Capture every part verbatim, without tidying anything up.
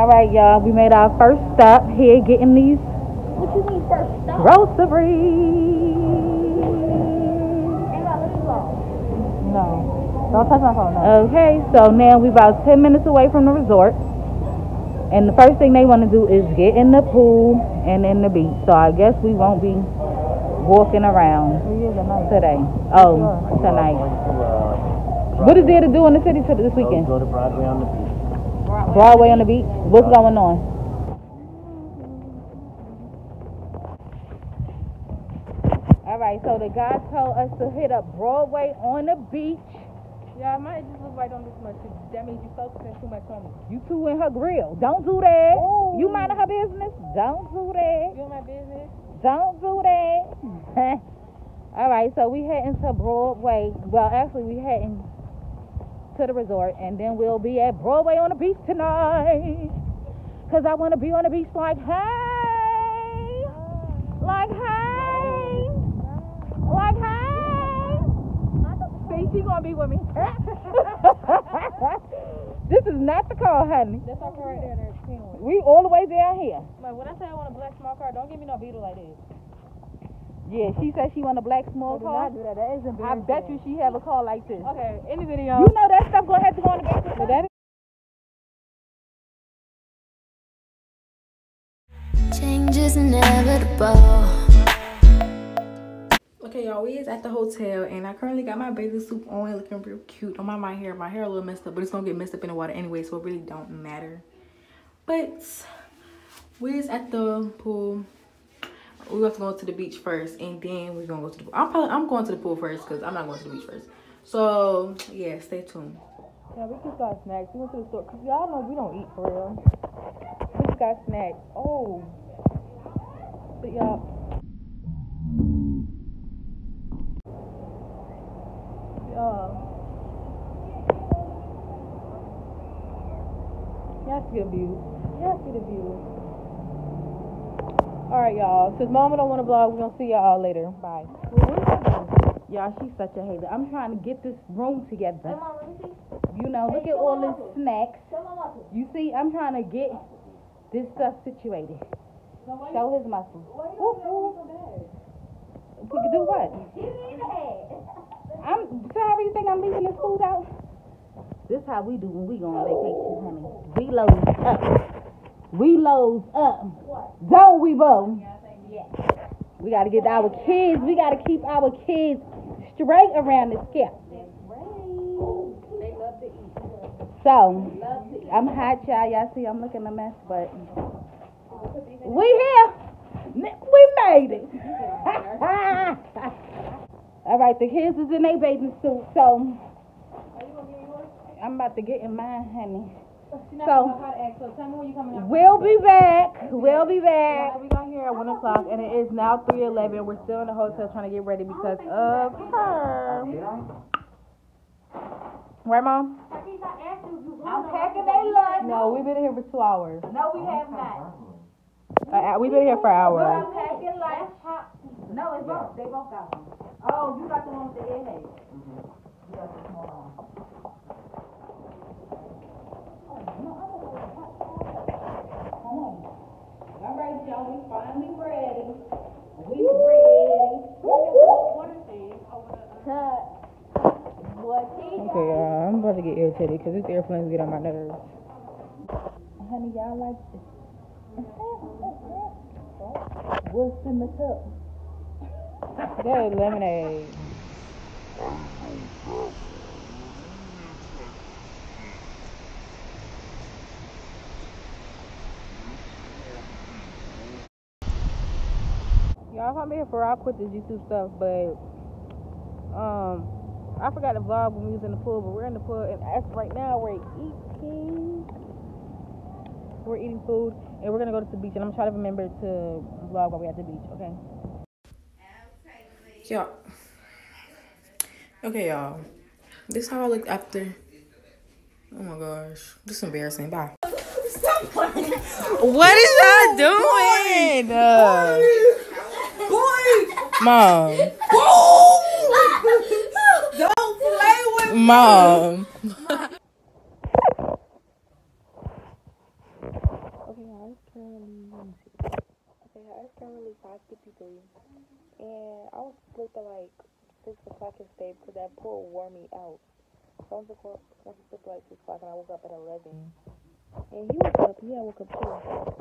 All right, y'all. We made our first stop here, getting these. What you mean first stop? Groceries. Ain't got little long. No. Don't touch my phone. No. Okay, so now we about ten minutes away from the resort. And the first thing they want to do is get in the pool and in the beach. So I guess we won't be walking around today. Oh, tonight. What is there to do in the city this weekend? Go to Broadway on the beach. Broadway on the beach? What's going on? Alright, so the guy told us to hit up Broadway on the beach. Yeah, I might just look like don't do too much. That means you focusing too much on me. You two in her grill. Don't do that. Ooh. You minding her business? Don't do that. You in my business? Don't do that. Alright, so we heading to Broadway. Well, actually, we heading to the resort, and then we'll be at Broadway on the beach tonight. Cause I want to be on the beach like, hey, like, hey, like, hey. See, she gonna be with me. This is not the car, honey. That's our car right there. There's ten one. We all the way down here. Like, when I say I want a black small car, don't give me no Beetle like this. Yeah, she said she want a black small Do car. not do that. That is I embarrassing. bet you she have a car like this. Okay, any video. You know that stuff gonna have to go on the back of the that is Change is inevitable. Okay, y'all, we is at the hotel, and I currently got my bathing suit on, looking real cute. On my, my hair, my hair a little messed up, but it's gonna get messed up in the water anyway, so it really don't matter. But we is at the pool. We have to go to the beach first, and then we're gonna go to the pool. I'm probably I'm going to the pool first because I'm not going to the beach first. So yeah, stay tuned. Yeah, we just got snacks. We went to the store because y'all know we don't eat for real. We just got snacks. Oh, but y'all. Y'all. Y'all see the view. Y'all see the view. Alright, y'all. Since Mama don't want to vlog, we're going to see y'all later. Bye. Y'all, she's such a hater. I'm trying to get this room together. Hey, Mom, let me see. You know, look Hey, at all show my this muscle. snacks. Show my muscle. You see, I'm trying to get this stuff situated. No, why Show you- his muscles. Why you Woo, don't woo. so bad? We can do what? Give me the head. I'm sorry, you think I'm leaving this food out? This how we do when we go on vacation, honey. We load up. We load up. What? Don't we, Bo? Yeah. We gotta get our kids, we gotta keep our kids straight around the scalp. They love to eat. So, I'm hot, y'all. Y'all see I'm looking a mess, but we here. We made it. All right, the kids is in their bathing suit, so I'm about to get in mine, honey. So, we'll be back. We'll be back. We got here at one o'clock, and it is now three eleven. We're still in the hotel trying to get ready because of her. Right, Mom? I'm packing their lunch. No, we've been here for two hours. No, we have not. Uh, we've been here for hours. I'm packing lunch. No, it's both. They both got one. Oh, you got the one with the airhead. You got the small one. All right, y'all, we finally ready. We ready. Cut. What? Okay, uh, I'm about to get irritated because this airplane's get on my nerves. Honey, y'all like this? What's in the cup? That is lemonade. Y'all, if I'm here for I'll quit this YouTube stuff, but um, I forgot to vlog when we was in the pool, but we're in the pool, and as right now we're eating. We're eating food, and we're gonna go to the beach, and I'm trying to remember to vlog while we're at the beach. Okay. Y'all. Okay, y'all. This is how I looked after. Oh my gosh, this is embarrassing. Bye. What is y'all doing? Uh, Mom. Don't play with Mom. actually. And I was asleep at like six o'clock yesterday because that pool wore me out. So I was asleep at like six o'clock and I woke up at eleven. And he woke up. Yeah, I woke up too.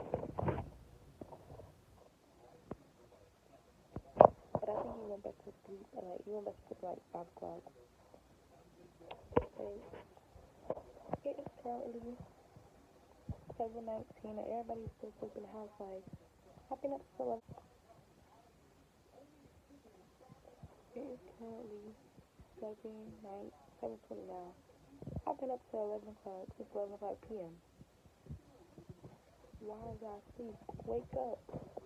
But I think he went back to sleep at like, he went back to sleep at like five o'clock. And it is currently seven nineteen and everybody's still sleeping in the house. Like, I've been up till eleven. It is currently seven nine seven twenty now. I've been up till eleven o'clock since eleven o'clock p m. Why is y'all asleep? Wake up.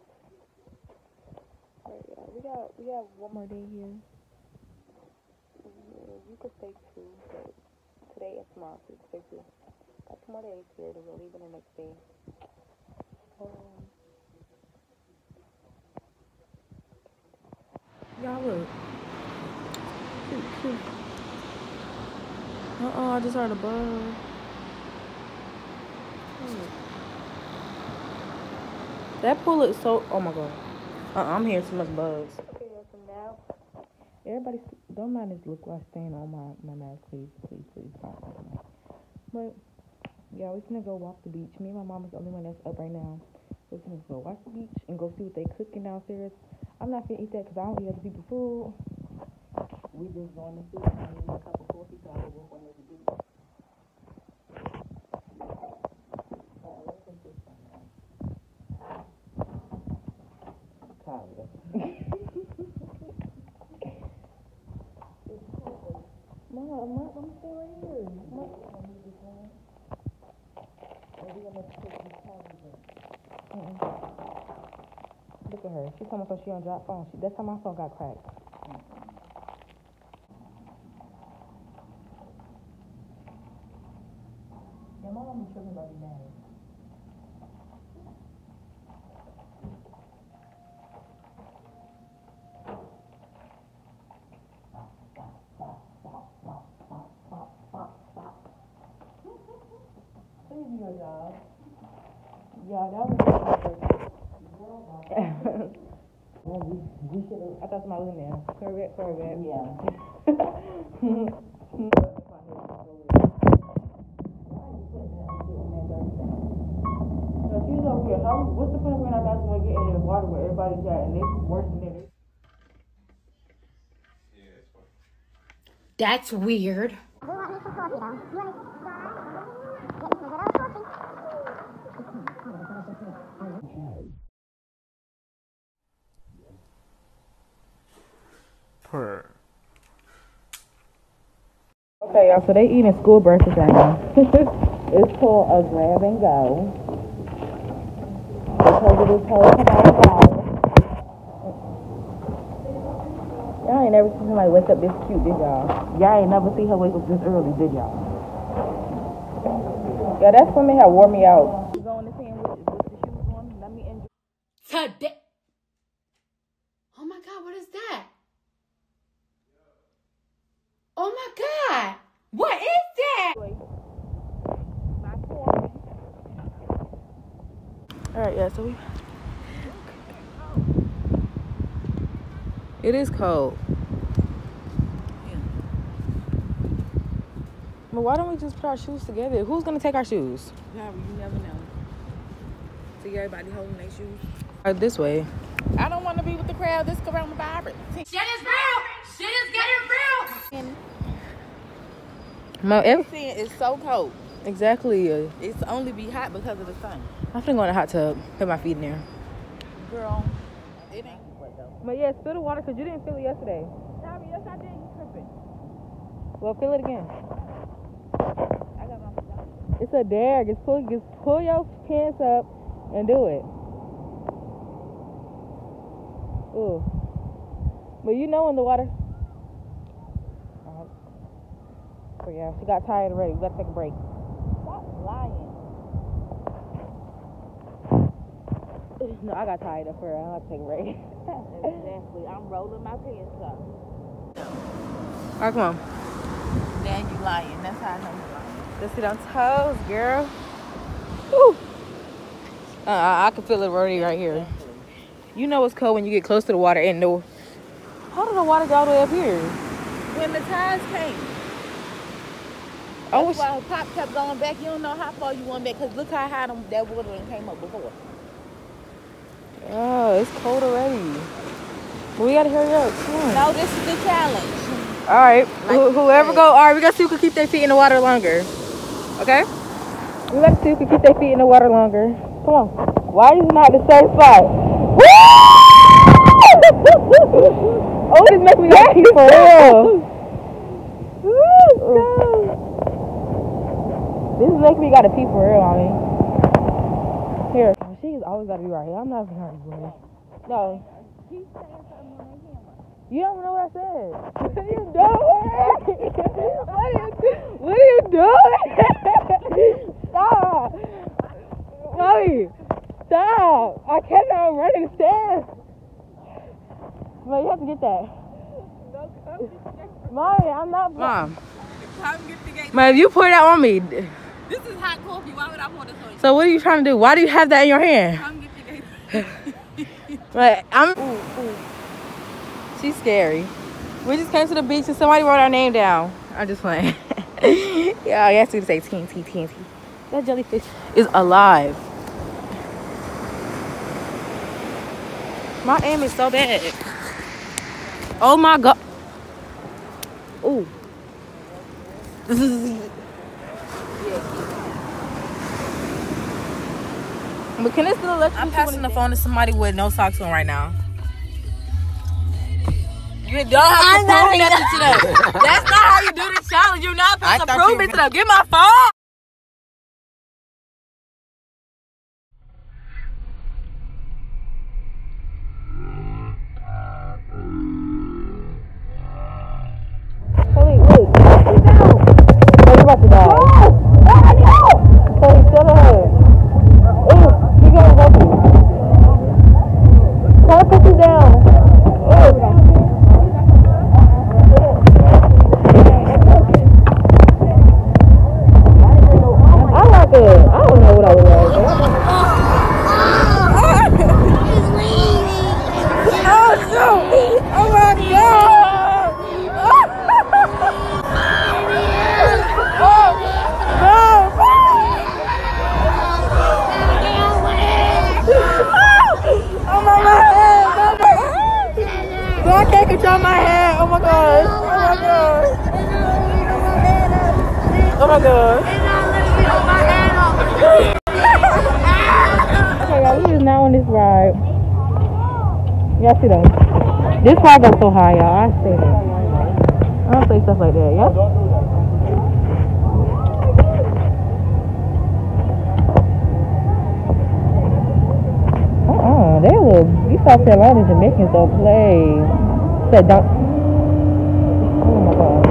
Alright, yeah, we got we have one more day here. Yeah, you could stay two, but today and tomorrow, so you could stay two. Got two more days here, then we're leaving the next day. Um, Y'all look. Cute, cute. Uh-oh, I just heard a buzz. Oh. That pool looks so, oh my god. Uh-uh, I'm hearing too much buzz. okay, so now, Everybody, don't mind this look like stain on my, my mask, please, please, please. But, yeah, we're gonna go walk the beach. Me and my mom is the only one that's up right now. We're gonna go watch the beach and go see what they cooking downstairs. I'm not gonna eat that because I don't eat other people's food. We just going to see and eat a cup of coffee so I will walk on the beach. Mom, I'm not gonna stay right here. Look at her. She's talking about she on drop phone. She, that's how my phone got cracked. Yeah, my mom is tripping about these names. Y'all. Yeah, that was well, we, we should have. I thought somebody was in there. Correct, correct. Yeah. So she's over here. How, what's the point of when I'm asking to get in the water where everybody's at and it's worse than it? That's weird. Okay, y'all, so they eating school breakfast right now. It's called a grab and go. Because of this whole coronavirus. Y'all ain't never seen somebody wake up this cute, did y'all? Y'all ain't never seen her wake up this early, did y'all? Yeah, that swimming had wore me out. You going to see him with, with the shoes on? Let me enjoy. Today. Oh my God, what is that? Oh my God, what is that? Alright, yeah, so we... It is cold. Yeah. But why don't we just put our shoes together? Who's gonna take our shoes? Yeah, you never know. See everybody holding their shoes. Right, this way. I don't want to be with the crowd. This coronavirus. Shit is real. Shit is getting real. My, every, Everything is so cold. exactly. Uh, It's only be hot because of the sun. I'm finna go in the hot tub. Put my feet in there. Girl, it ain't what though. But yeah, spill the water because you didn't feel it yesterday. Tommy, yes I did. You tripping. Well, feel it again. I got my pajamas. It's a dare. Just pull, just pull your pants up and do it. Ooh. But you know in the water. Uh, so yeah, she got tired already. We gotta take a break. Stop lying. No, I got tired of her. I have to take a break. Exactly. I'm rolling my pants up. Alright, come on. Now you lying. That's how I know you lying. Let's sit on toes, girl. Woo. Uh, I, I can feel it already right here. You know it's cold when you get close to the water and the... How did the water go all the way up here? When the tides came. Oh, That's why Pop kept going back. You don't know how far you went back because look how high them, that water done came up before. oh, it's cold already. Well, we gotta hurry up. Come on. No, this is the challenge. All right, Like Who, you whoever said. go, all right, we gotta see who can keep their feet in the water longer. Okay? We gotta see who can keep their feet in the water longer. Come on. Why is it not the same spot? Woo! Oh, this makes me happy for real. Woo! This is making me gotta pee for real on me. Here. She's always gotta be right here. I'm not even hurting you. No. You don't know what I said. What are you doing? What are you doing? Stop. Mommy, stop. I cannot run in the stairs. Mom, you have to get that. Mommy, I'm not. Mom. Come get the gate. Mom, if you pour that on me. This is hot coffee. Why would I pour this on you? So what are you trying to do? Why do you have that in your hand? Come get the gate. Like, I'm. Ooh, ooh. She's scary. We just came to the beach and somebody wrote our name down. I'm just playing. Yeah, I guess we say T N T, T N T. That jellyfish is alive. My aim is so bad. Oh my god. Ooh. This is. But can it still let you? I'm passing the phone to somebody with no socks on right now. You don't have to prove nothing to them. That's not how you do the challenge. You're not supposed to prove it to them. Get my phone. Holy, wait. Sit down. Oh, you're about to die. No! No, no! Holy, still ahead. Ooh, you gotta help me. Try to put you down. Ooh. Good. I don't know what I was like. Oh no! Oh my god! Oh no! Oh my head! No, I can't control my head. Oh my gosh! Oh my god! Oh my god! Okay, y'all, we is now on this ride. Y'all see that? This ride goes so high, y'all. I say that. I don't say stuff like that, yeah? Uh-uh, they little, these South Carolina Jamaicans don't play. Said don't. Oh my god.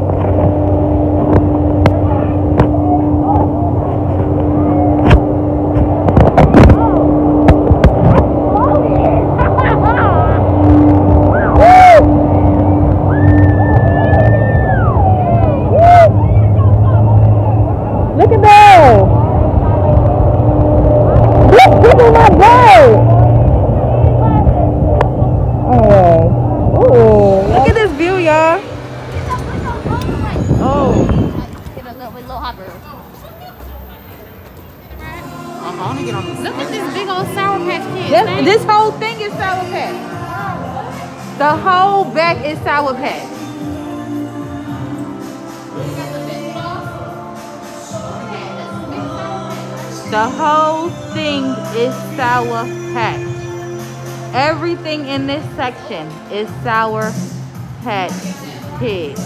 This whole thing is Sour Patch. The whole back is Sour Patch. The whole thing is Sour Patch. Everything in this section is Sour Patch Kids.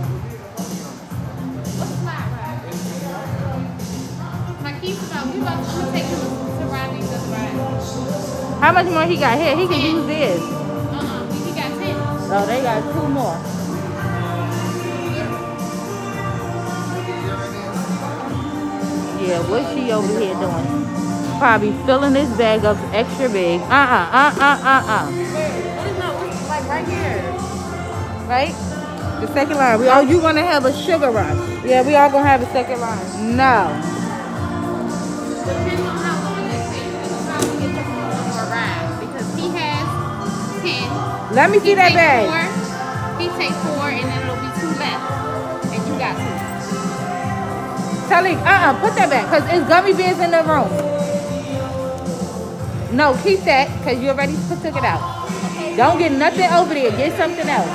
How much more he got here? He can use this. Uh-uh, he got ten. Oh, they got two more. Yeah, what's she over here doing? Probably filling this bag up extra big. Uh-uh, uh-uh, uh-uh. What is that? Like right here. Right? The second line. We all, Oh, you want to have a sugar rush? yeah, we all gonna have a second line. No. Depends on how long it takes. You can probably get the more ride because he had ten. Let me see He that take bag. Four, he take four, and then it'll be two left. And you got two. Talik, uh-uh, put that back, because it's gummy bears in the room. No, keep that, because you already put, took it out. Don't get nothing over there. Get something else.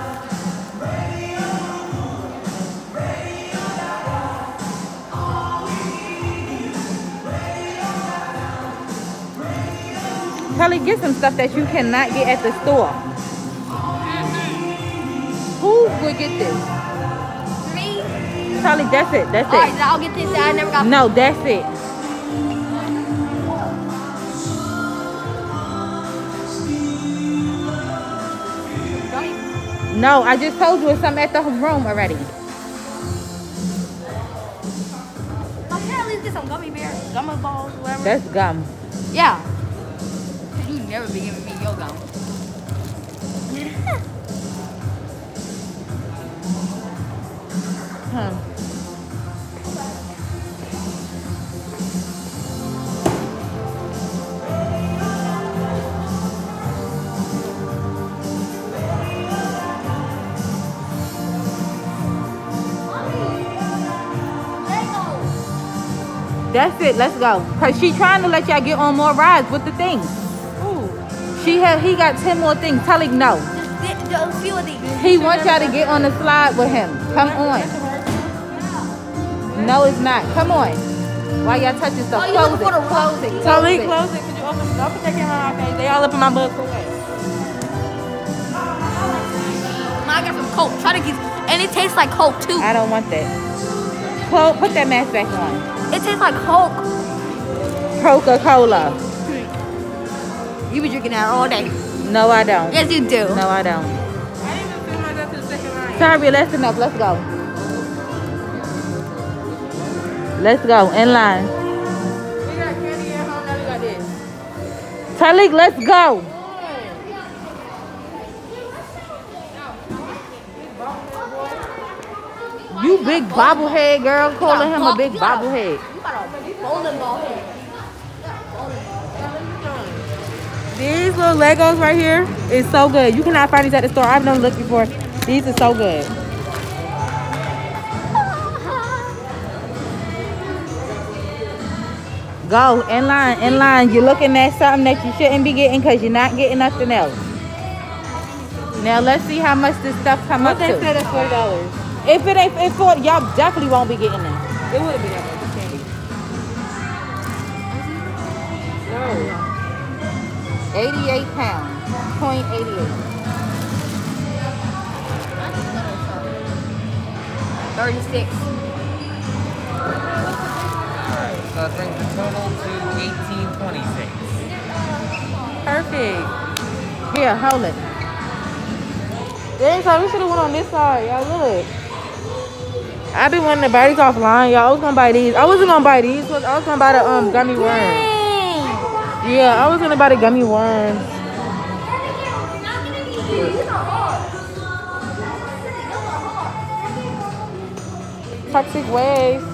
Talik, get some stuff that you cannot get at the store. Who would get this? Me? Talik, that's it. That's All right, it. I'll get this. I never got. No, that's it. No, I just told you it's something at the room already. I'm trying to at least get some gummy bears, gummy balls, whatever. That's gum. Yeah. You never be giving me your gum. Huh. That's it. Let's go. Cause she trying to let y'all get on more rides with the things. Ooh. She had. He got ten more things. Talik, no. Just a few of these. He wants y'all to get on the slide with him. Come on. No, it's not. Come on. Why y'all touching stuff? Oh, you Close looking it. for the Close it. Totally Close it. close it. Could you open it? Open that camera. Okay, they all up in my butt. I got some Coke. Try to get, and it tastes like Coke too. I don't want that. Close. Put that mask back on. It tastes like Coke. Coca-Cola. You be drinking that all day. No, I don't. Yes, you do. No, I don't. I didn't even feel like that to the second line. Sorry, that's enough. Let's go. Let's go. In line. We got candy at home. Now we got this. Talik, let's go. You big bobblehead girl, calling him a big bobblehead. You got a bowling ball head. These little Legos right here is so good. You cannot find these at the store. I've never looked before. These are so good. Go, in line, in line. You're looking at something that you shouldn't be getting because you're not getting nothing else. Now let's see how much this stuff come What up they to. said is forty dollars. If it ain't if for y'all definitely won't be getting it. It would have been that much candy. No. eighty-eight pounds. Point eighty-eight. thirty-six. So it brings the total to eighteen twenty-six. Perfect. Here, hold it. Dang, so we should have went on this side. Y'all look. I've been wanting to buy these offline, y'all. I was gonna buy these. I wasn't gonna buy these. I was gonna buy the um gummy worms. Yeah, I was gonna buy the gummy worms. Toxic waste.